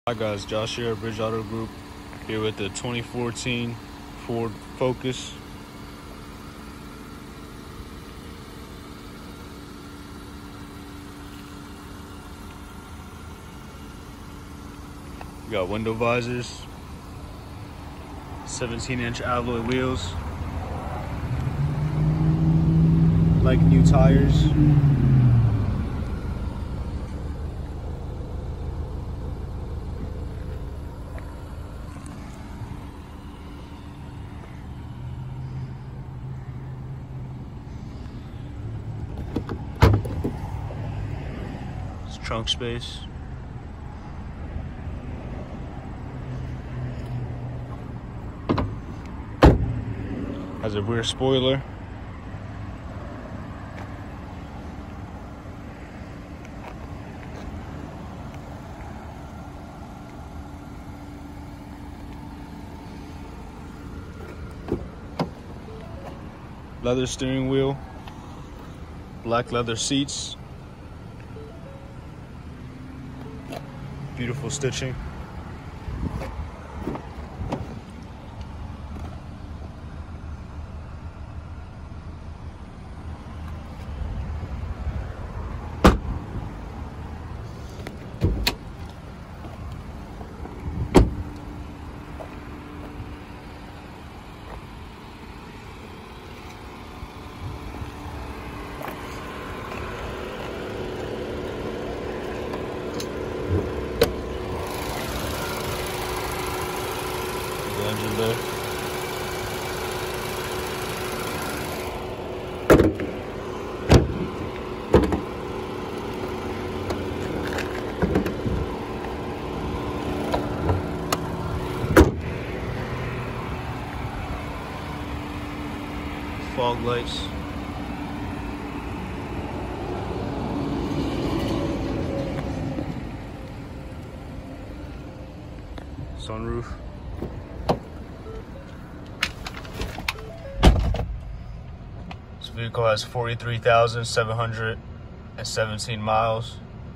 Hi guys, Josh here at Bridge Auto Group, here with the 2014 Ford Focus. We got window visors, 17-inch alloy wheels, like new tires. Trunk space. Has a rear spoiler. Leather steering wheel. Black leather seats. Beautiful stitching. Engine there. Fog lights. Sunroof. This vehicle has 43,717 miles.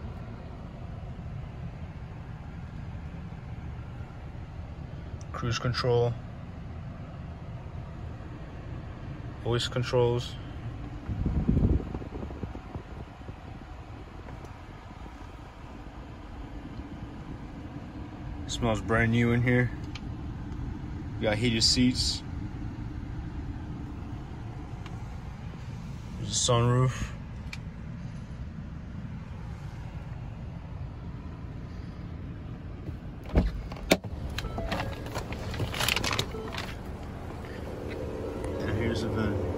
Cruise control. Voice controls. Smells brand new in here. We got heated seats. There's a sunroof. And here's the VIN.